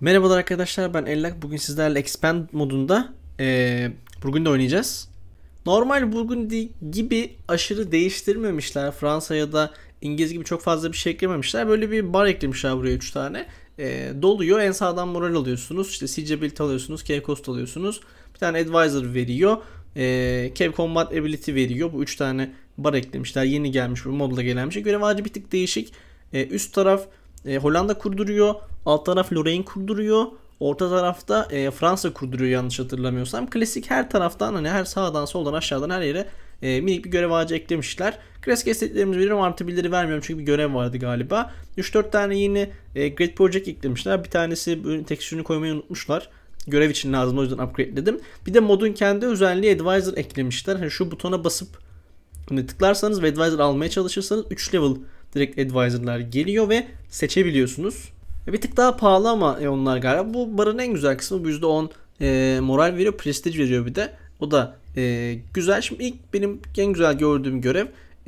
Merhabalar arkadaşlar, ben Ellak. Bugün sizlerle Expand modunda Burgundy oynayacağız. Normal Burgundy gibi aşırı değiştirmemişler. Fransa ya da İngiliz gibi çok fazla bir şey eklememişler. Böyle bir bar eklemişler buraya 3 tane. Doluyor. En sağdan moral alıyorsunuz. İşte Siege Ability alıyorsunuz. Cave Cost alıyorsunuz. Bir tane Advisor veriyor. Cave Combat Ability veriyor. Bu 3 tane bar eklemişler. Yeni gelmiş, bu modla gelen bir şey. Görev ağacı bir tık değişik. Üst taraf Hollanda kurduruyor. Alt taraf Lorraine kurduruyor. Orta tarafta Fransa kurduruyor yanlış hatırlamıyorsam. Klasik her taraftan, hani her sağdan soldan aşağıdan her yere minik bir görev ağacı eklemişler. Klasik estetlerimizi veriyorum, artı birleri vermiyorum çünkü bir görev vardı galiba. 3-4 tane yeni Great Project eklemişler. Bir tanesi tekstürünü koymayı unutmuşlar. Görev için lazım, o yüzden upgrade'ledim. Bir de modun kendi özelliği Advisor eklemişler. Hani şu butona basıp hani tıklarsanız ve Advisor almaya çalışırsanız 3 level direkt Advisor'lar geliyor ve seçebiliyorsunuz. Bir tık daha pahalı ama onlar galiba. Bu barın en güzel kısmı, bu %10 moral veriyor, prestige veriyor bir de. O da güzel. Şimdi ilk benim en güzel gördüğüm görev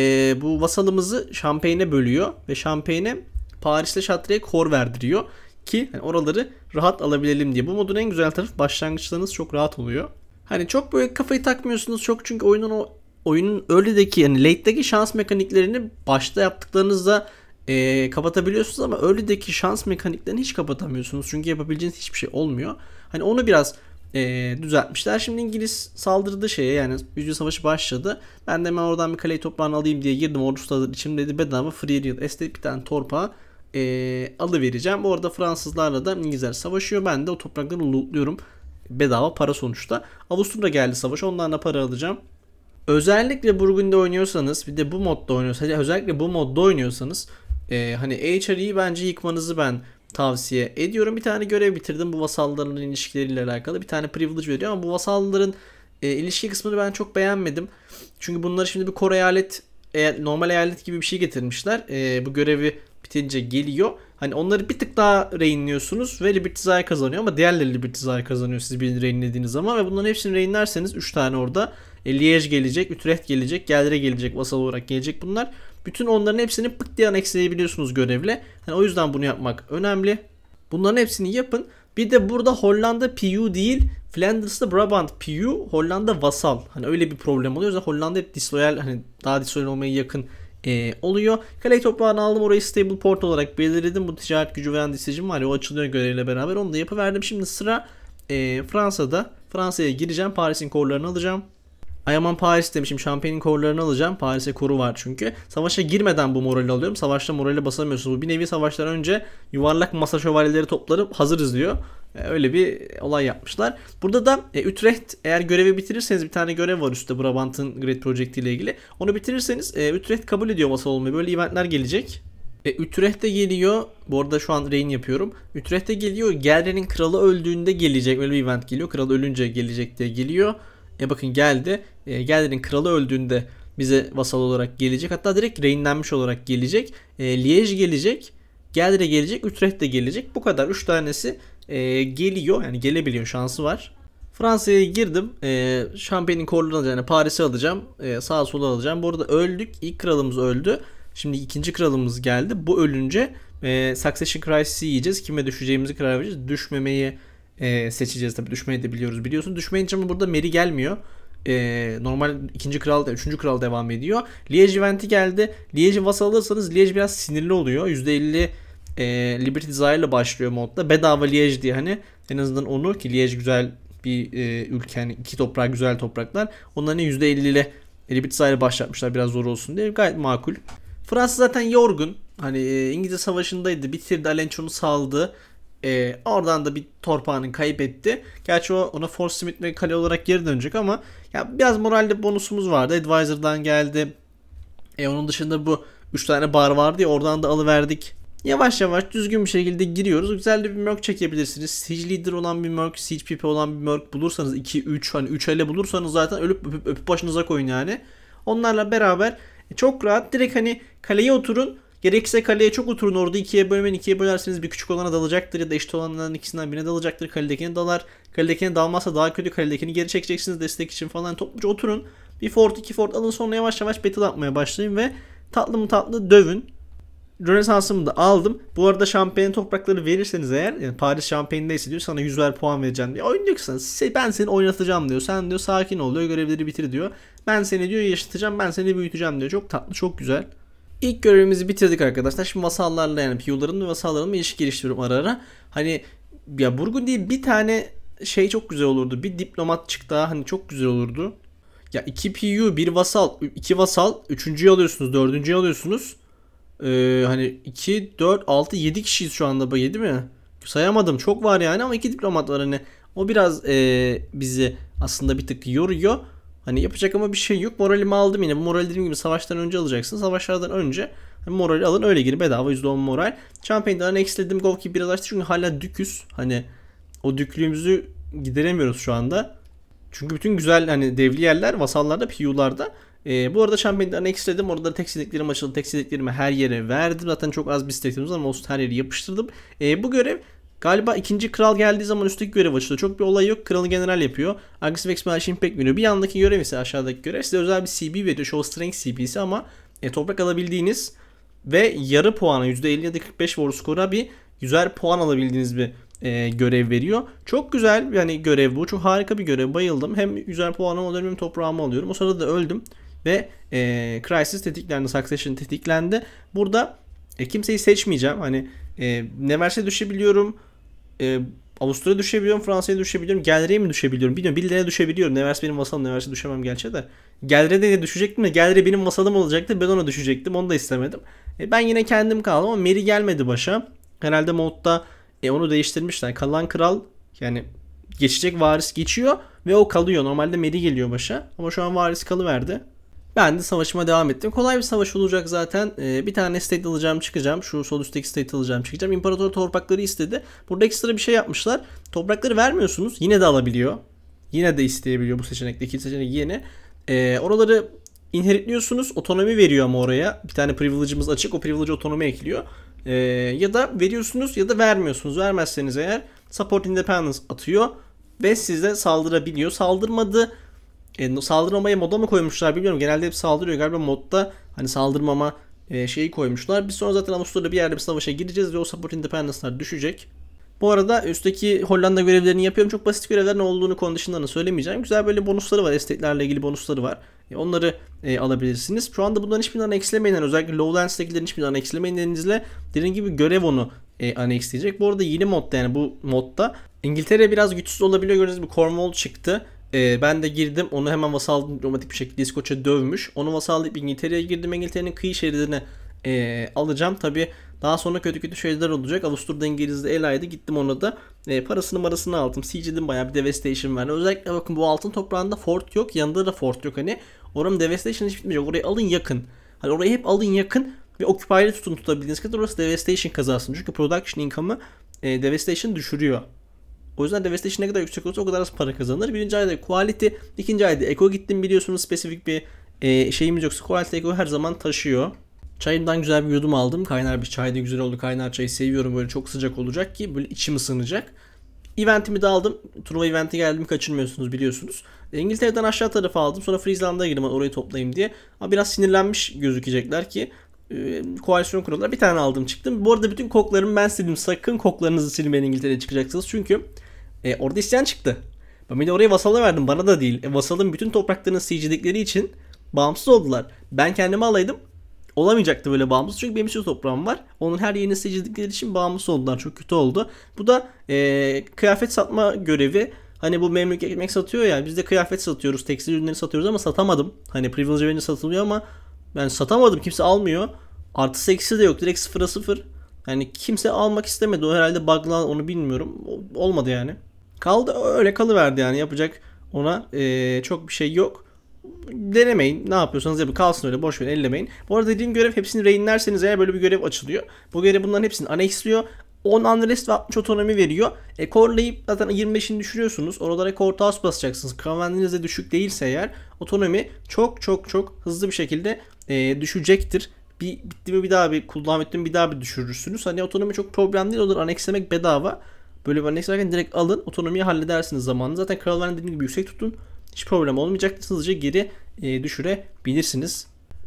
bu vasalımızı Champagne'e bölüyor ve Champagne'e Paris'te Chartreus'e kor verdiriyor ki hani oraları rahat alabilelim diye. Bu modun en güzel tarafı, başlangıçlarınız çok rahat oluyor. Hani çok böyle kafayı takmıyorsunuz çok, çünkü oyunun early'deki, yani late'deki şans mekaniklerini başta yaptıklarınızda kapatabiliyorsunuz ama early'deki şans mekaniklerini hiç kapatamıyorsunuz. Çünkü yapabileceğiniz hiçbir şey olmuyor. Hani onu biraz düzeltmişler. Şimdi İngiliz saldırdı şeye, yani Yüzyıl Savaşı başladı. Ben de hemen oradan bir kaleyi toprağını alayım diye girdim. Ordusu hazır. İçimde dedi bedava free real estate bir tane torpağı alıvereceğim. Bu arada Fransızlarla da İngilizler savaşıyor. Ben de o toprakları lootluyorum. Bedava para sonuçta. Avusturya geldi savaş. Ondan da para alacağım. Özellikle Burgundy oynuyorsanız, bir de bu modda oynuyorsanız, özellikle bu modda oynuyorsanız hani HR'yi bence yıkmanızı ben tavsiye ediyorum. Bir tane görev bitirdim. Bu vasalların ilişkileriyle alakalı bir tane privilege veriyor ama bu vasalların ilişki kısmını ben çok beğenmedim. Çünkü bunları şimdi bir kor eyalet, normal eyalet gibi bir şey getirmişler. Bu görevi bitince geliyor. Hani onları bir tık daha rehinliyorsunuz ve Liberty Zaya kazanıyor ama diğerleri Liberty Zaya kazanıyor siz birini rehinlediğiniz zaman ve bunların hepsini rehinlerseniz 3 tane orada Liège gelecek, Utrecht gelecek, Geldre gelecek, vasal olarak gelecek bunlar. Bütün onların hepsini pıt diye annexleyebiliyorsunuz görevle. Yani o yüzden bunu yapmak önemli. Bunların hepsini yapın. Bir de burada Hollanda PU değil, Flanders'ta Brabant PU, Hollanda vasal. Hani öyle bir problem oluyor. O yüzden Hollanda hep disloyal, hani daha disloyal olmaya yakın oluyor. Kaleyi toprağını aldım, orayı stable port olarak belirledim. Bu ticaret gücü veren decision var ya, o açılıyor görevle beraber. Onu da yapıverdim. Şimdi sıra Fransa'da. Fransa'ya gireceğim. Paris'in korlarını alacağım. Ay aman Paris demişim. Champagne'in korlarını alacağım. Paris'e koru var çünkü. Savaşa girmeden bu morali alıyorum. Savaşta morali basamıyorsunuz. Bu bir nevi savaştan önce yuvarlak masa şövalyeleri toplarıp hazırız diyor. Öyle bir olay yapmışlar. Burada da Utrecht, eğer görevi bitirirseniz, bir tane görev var üstte Brabant'ın Great Project ile ilgili. Onu bitirirseniz Utrecht kabul ediyor vasal olmayı. Böyle eventler gelecek. Utrecht'te geliyor. Bu arada şu an reign yapıyorum. Utrecht'te geliyor. Gelre'nin kralı öldüğünde gelecek. Böyle bir event geliyor. Kral ölünce gelecek diye geliyor. Bakın geldi. Gelre'nin kralı öldüğünde bize vasal olarak gelecek. Hatta direkt reignlenmiş olarak gelecek. Liège gelecek. Gelre gelecek. Utrecht de gelecek. Bu kadar. 3 tanesi geliyor. Yani gelebiliyor. Şansı var. Fransa'ya girdim. Champagne'in korlarını alacağım. Yani Paris'i alacağım. Sağa sola alacağım. Bu arada öldük. İlk kralımız öldü. Şimdi ikinci kralımız geldi. Bu ölünce Succession Crisis'i yiyeceğiz. Kime düşeceğimizi karar vereceğiz. Düşmemeyi seçeceğiz. Tabii düşmeyi de biliyoruz, biliyorsun. Düşmeyince ama burada Mary gelmiyor. Normal ikinci kral, üçüncü kral devam ediyor. Liège eventi geldi. Liège'i vasal alırsanız Liège biraz sinirli oluyor. %50 Liberty Zaya ile başlıyor modda. Bedava Liège diye, hani en azından onu, ki Liège güzel bir ülke. Yani iki toprak güzel topraklar. Onların %50 ile Liberty Zaya ile başlatmışlar biraz zor olsun diye. Gayet makul. Fransa zaten yorgun. Hani İngiliz savaşındaydı. Bitirdi. Alenço'nu saldı. Oradan da bir torpağını kaybetti. Gerçi ona Fort Smith ve kale olarak geri dönecek ama ya biraz moralde bonusumuz vardı. Advisor'dan geldi. Onun dışında bu 3 tane bar vardı ya, oradan da alıverdik. Yavaş yavaş düzgün bir şekilde giriyoruz. Güzel de bir merc çekebilirsiniz. Siege leader olan bir merc, siege pipi olan bir merc bulursanız 2-3, hani 3 ele bulursanız zaten öpüp başınıza koyun yani. Onlarla beraber çok rahat direkt hani kaleye oturun. Gerekirse kaleye çok oturun, orada ikiye bölmeyin. İkiye bölerseniz bir küçük olana dalacaktır ya da eşit olanların ikisinden birine dalacaktır. Kaledekine dalar. Kaledekine dalmazsa daha kötü. Kaledekini geri çekeceksiniz destek için falan. Topluca oturun. Bir fort, iki fort alın, sonra yavaş yavaş battle atmaya başlayın ve tatlı mı tatlı dövün. Rönesans'ımı da aldım. Bu arada şampiyon toprakları verirseniz eğer, yani Paris şampiyondaysa diyor sana 100 ver puan vereceğim diyor. Oyun diyor ki sana ben seni oynatacağım diyor. Sen diyor sakin ol diyor, görevleri bitir diyor. Ben seni diyor yaşatacağım, ben seni büyüteceğim diyor. Çok tatlı, çok güzel. İlk görevimizi bitirdik arkadaşlar. Şimdi vasallarla, yani piyuların ve vasallarla ilişki geliştiriyorum ara ara. Hani ya Burgundy bir tane şey çok güzel olurdu. Bir diplomat çıktı daha, hani çok güzel olurdu. Ya 2 PU, bir vasal, 2 vasal, 3.'yü alıyorsunuz, 4.'yü alıyorsunuz. Hani 2, 4, 6, 7 kişiyiz şu anda. 7 mi? Sayamadım. Çok var yani ama 2 diplomat var hani. O biraz bizi aslında bir tık yoruyor. Hani yapacak ama bir şey yok. Moralimi aldım yine. Bu moral dediğim gibi savaştan önce alacaksın. Savaşlardan önce morali alın, öyle girin, bedava %10 moral. Champagne'dan eksiledim. Govki biraz açtı çünkü hala düküz. Hani o düklüğümüzü gideremiyoruz şu anda. Çünkü bütün güzel hani devli yerler vasallarda, PU'larda. Bu arada Champagne'den eksiledim. Orada tek sileklerim açıldı. Tek sileklerimi her yere verdim. Zaten çok az bir sileklerimiz var ama olsun, her yeri yapıştırdım. Bu görev galiba ikinci kral geldiği zaman üstteki görev açılıyor. Çok bir olay yok. Kralı general yapıyor. Aggressive Expedition Impact veriyor. Bir yandaki görev ise aşağıdaki görev size özel bir CB veriyor. Show Strength CB'si ama toprak alabildiğiniz ve yarı puana %50 ya da 45 war score'a bir güzel puan alabildiğiniz bir görev veriyor. Çok güzel yani görev bu. Çok harika bir görev. Bayıldım. Hem güzel puanımı alıyorum hem toprağımı alıyorum. O sırada da öldüm. Ve Crisis tetiklendi. Succession tetiklendi. Burada kimseyi seçmeyeceğim. Hani Nevers'e düşebiliyorum. Avusturya'ya düşebiliyorum. Fransa'ya düşebiliyorum. Gelre'ye mi düşebiliyorum? Bilmiyorum. Billere düşebiliyorum. Nevers benim vasalım. Nevers'e düşemem gerçi de. Gelre'de de düşecektim de Gelre benim vasalım olacaktı. Ben ona düşecektim. Onu da istemedim. Ben yine kendim kaldım ama Mary gelmedi başa. Herhalde modda onu değiştirmişler. Kalan kral yani geçecek varis geçiyor ve o kalıyor. Normalde Mary geliyor başa. Ama şu an varis kalıverdi. Ben de savaşıma devam ettim. Kolay bir savaş olacak zaten. Bir tane state alacağım, çıkacağım. Şu sol üstteki state alacağım, çıkacağım. İmparator toprakları istedi. Burada ekstra bir şey yapmışlar. Toprakları vermiyorsunuz. Yine de alabiliyor. Yine de isteyebiliyor bu seçenekteki seçenek yeni. Oraları inheritliyorsunuz. Otonomi veriyor ama oraya. Bir tane privilege'ımız açık. O privilege otonomi ekliyor. Ya da veriyorsunuz ya da vermiyorsunuz. Vermezseniz eğer support independence atıyor. Ve size saldırabiliyor. Saldırmadı. Saldırmamaya moda mı koymuşlar bilmiyorum. Genelde hep saldırıyor. Galiba modda hani saldırmama şeyi koymuşlar. Biz sonra zaten Avusturya'da bir yerde bir savaşa gireceğiz ve o support independence'lar düşecek. Bu arada üstteki Hollanda görevlerini yapıyorum. Çok basit görevler, ne olduğunu condition'larını söylemeyeceğim. Güzel böyle bonusları var. Estate'lerle ilgili bonusları var. Onları alabilirsiniz. Şu anda bunların hiçbirinden eksilemeyin. Yani özellikle Lowlands'takilerin hiçbirinden eksilemeyin elinizle. Dediğim gibi görev onu annexleyecek. Bu arada yeni modda, yani bu modda İngiltere biraz güçsüz olabiliyor. Gördüğünüz gibi Cornwall çıktı. Ben de girdim. Onu hemen vasal diplomatik bir şekilde İskoç'a dövmüş. Onu vasallayıp İngiltere'ye girdim. İngiltere'nin kıyı şeridine alacağım. Tabi daha sonra kötü şeyler olacak. Avusturya'da İngiliz'de elaydı. Gittim ona da. Parasını marasını aldım. Siege'ledim, bayağı bir devastation verdi. Özellikle bakın bu altın toprağında fort yok. Yanında da fort yok hani. Oranın devastation hiç bitmeyecek. Orayı alın yakın. Hani orayı hep alın yakın. Ve occupy'li tutun, tutabildiğiniz kadar orası devastation kazansın. Çünkü production income'ı devastation düşürüyor. O yüzden devastation ne kadar yüksek olursa o kadar az para kazanır. Birinci ayda quality, ikinci ayda eco gittim, biliyorsunuz spesifik bir şeyimiz yoksa quality eco her zaman taşıyor. Çayımdan güzel bir yudum aldım. Kaynar bir çay da güzel oldu. Kaynar çayı seviyorum, böyle çok sıcak olacak ki böyle içim ısınacak. Eventimi de aldım. Turnuva eventi geldim, kaçırmıyorsunuz biliyorsunuz. İngiltere'den aşağı tarafa aldım. Sonra Friesland'a girdim orayı toplayayım diye. Ama biraz sinirlenmiş gözükecekler ki koalisyon kurullar. Bir tane aldım çıktım. Bu arada bütün koklarımı ben sildim. Sakın koklarınızı silmeyin İngiltere'ye çıkacaksınız. Çünkü orada isyan çıktı. Ben bir de oraya vasala verdim. Bana da değil. Vasalın bütün topraklarını siege'ledikleri için bağımsız oldular. Ben kendimi alaydım. Olamayacaktı böyle bağımsız. Çünkü benim bir sürü toprağım var. Onun her yerini siege'ledikleri için bağımsız oldular. Çok kötü oldu. Bu da kıyafet satma görevi. Hani bu Memlük ekmek satıyor ya. Biz de kıyafet satıyoruz. Tekstil ürünleri satıyoruz ama satamadım. Hani privilege verince satılıyor ama ben satamadım. Kimse almıyor. Artı eksi de yok. Direkt 0'a 0. Yani kimse almak istemedi. O herhalde bug'la, onu bilmiyorum. Olmadı yani. Kaldı öyle kalıverdi yani. Yapacak ona çok bir şey yok. Denemeyin. Ne yapıyorsanız yapın. Kalsın öyle. Boş verin. Ellemeyin. Bu arada dediğim görev, hepsini rehinlerseniz eğer böyle bir görev açılıyor. Bu görev bunların hepsini anexliyor. 10 unrest ve 60 otonomi veriyor. Korlayıp zaten 25'ini düşürüyorsunuz. Oralara courthouse basacaksınız. Kavendiniz de düşük değilse eğer otonomi çok hızlı bir şekilde düşecektir. Bitti mi bir daha bir kullanım ettim, bir daha bir düşürürsünüz. Hani otonomi çok problem değil. Onları anexlemek bedava. Böyle bir anexlerken direkt alın. Otonomiyi halledersiniz zamanında. Zaten krallarını dediğim gibi yüksek tutun. Hiç problem olmayacak. Hızlıca geri düşürebilirsiniz.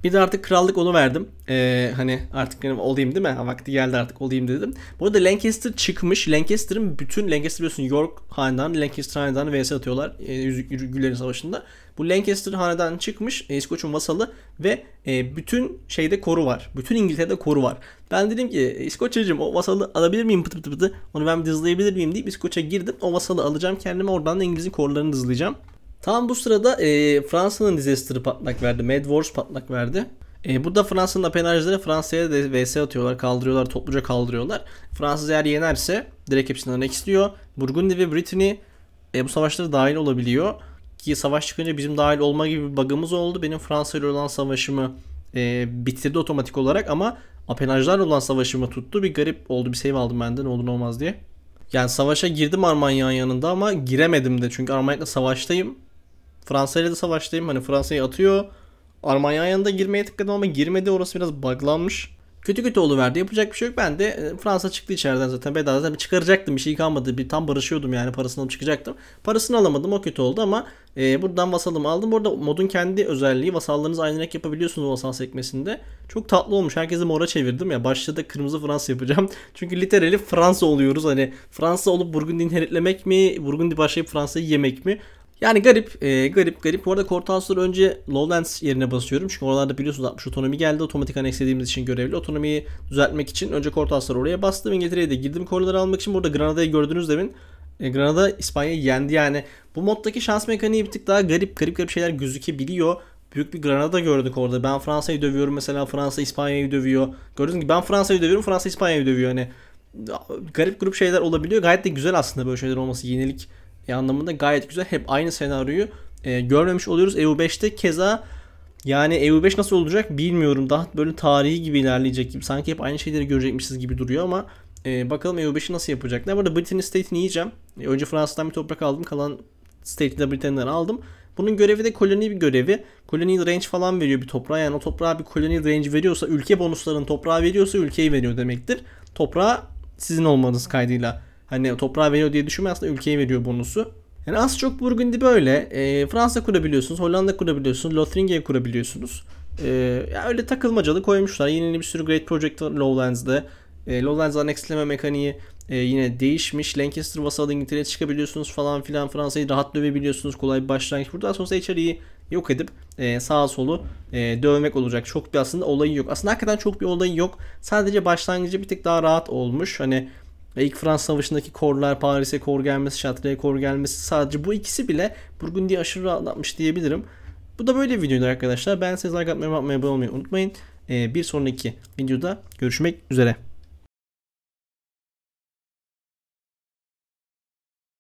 Bir de artık krallık onu verdim. Hani artık benim olayım değil mi? Vakti geldi artık olayım dedim. Bu arada Lancaster çıkmış. Lancaster'ın bütün Lancaster biliyorsun York hanedanı, Lancaster hanedanı vs atıyorlar. Yüzüklerin Savaşı'nda. Bu Lancaster hanedanı çıkmış. İskoç'un vasalı ve bütün şeyde koru var. Bütün İngiltere'de koru var. Ben dedim ki İskoç'cığım o vasalı alabilir miyim pıtı pıtı pıtı? Onu ben bir dızlayabilir miyim deyip İskoç'a girdim. O vasalı alacağım kendime, oradan da İngiliz'in korularını dızlayacağım. Tam bu sırada Fransa'nın disaster'ı patlak verdi. Mad Wars patlak verdi. Burada Fransa'nın apenajları Fransa'ya da vs atıyorlar. Kaldırıyorlar. Topluca kaldırıyorlar. Fransız eğer yenerse direkt hepsini annexliyor. Burgundy ve Brittany bu savaşlara dahil olabiliyor. Ki savaş çıkınca bizim dahil olma gibi bir bug'ımız oldu. Benim Fransa ile olan savaşımı bitirdi otomatik olarak ama apenajlarla olan savaşımı tuttu. Bir garip oldu. Bir save aldım benden, ne olur ne olmaz diye. Yani savaşa girdim Armanyak'ın yanında ama giremedim de. Çünkü Armanyak'la savaştayım. Fransa ile de savaştayım. Hani Fransa'yı atıyor. Armanyak'ın yanında girmeye tıkladım ama girmedi. Orası biraz buglanmış. Kötü kötü oluverdi. Yapacak bir şey yok. Ben de Fransa çıktı içeriden zaten. Bedava zaten çıkaracaktım. Bir şey kalmadı. Bir tam barışıyordum yani. Parasını alıp çıkacaktım. Parasını alamadım. O kötü oldu ama buradan vasalımı aldım. Bu arada modun kendi özelliği. Vasallarınızı aynı renk yapabiliyorsunuz vasal sekmesinde. Çok tatlı olmuş. Herkesi mora çevirdim ya. Başta da kırmızı Fransa yapacağım. Çünkü literally Fransa oluyoruz. Hani Fransa olup Burgundy'yi inheritlemek mi? Burgundy başlayıp Fransa'yı yemek mi? Yani garip. Bu arada Courtaulds'ları önce Lowlands yerine basıyorum. Çünkü oralarda biliyorsunuz 60 otonomi geldi. Otomatik annexlediğimiz için görevli. Otonomiyi düzeltmek için önce Courtaulds'ları oraya bastım. İngiltere'ye de girdim koruları almak için. Burada Granada'yı gördünüz demin. Granada İspanya'yı yendi yani. Bu moddaki şans mekaniği bir tık daha garip şeyler gözükebiliyor. Büyük bir Granada gördük orada. Ben Fransa'yı dövüyorum mesela. Fransa İspanya'yı dövüyor. Gördüğünüz gibi ben Fransa'yı dövüyorum. Fransa İspanya'yı dövüyor. Hani garip grup şeyler olabiliyor. Gayet de güzel aslında böyle şeyler olması. Yenilik anlamında gayet güzel. Hep aynı senaryoyu görmemiş oluyoruz. EU5'te keza yani EU5 nasıl olacak bilmiyorum. Daha böyle tarihi gibi ilerleyecek gibi. Sanki hep aynı şeyleri görecekmişiz gibi duruyor ama bakalım EU5'i nasıl yapacaklar. Burada Britain State'ini yiyeceğim. Önce Fransa'dan bir toprak aldım. Kalan State'i de Britain'den aldım. Bunun görevi de koloni bir görevi. Colonial range falan veriyor bir toprağa. Yani o toprağa bir colonial range veriyorsa, ülke bonuslarını toprağa veriyorsa ülkeyi veriyor demektir. Toprağı sizin olmanız kaydıyla. Hani toprağı veriyor diye düşünme, aslında ülkeyi veriyor bonusu. Yani az çok Burgundy böyle. Fransa kurabiliyorsunuz, Hollanda kurabiliyorsunuz, Lothringia kurabiliyorsunuz. Ya öyle takılmacalı koymuşlar. Yeni bir sürü Great Project var Lowlands'da. Lowlands annexleme mekaniği yine değişmiş. Lancaster vasalı İngiltere'ye çıkabiliyorsunuz falan filan. Fransa'yı rahat dövebiliyorsunuz. Kolay bir başlangıç. Buradan sonra HR'yi yok edip sağa solu dövmek olacak. Çok bir aslında olayı yok. Aslında hakikaten çok bir olayı yok. Sadece başlangıcı bir tık daha rahat olmuş. Hani ilk Fransız Savaşı'ndaki korlar, Paris'e kor gelmesi, Chartres kor gelmesi, sadece bu ikisi bile Burgundy'yi aşırı rahatlatmış diyebilirim. Bu da böyle bir videoydu arkadaşlar. Ben size like atmayı, abone olmayı unutmayın. Bir sonraki videoda görüşmek üzere.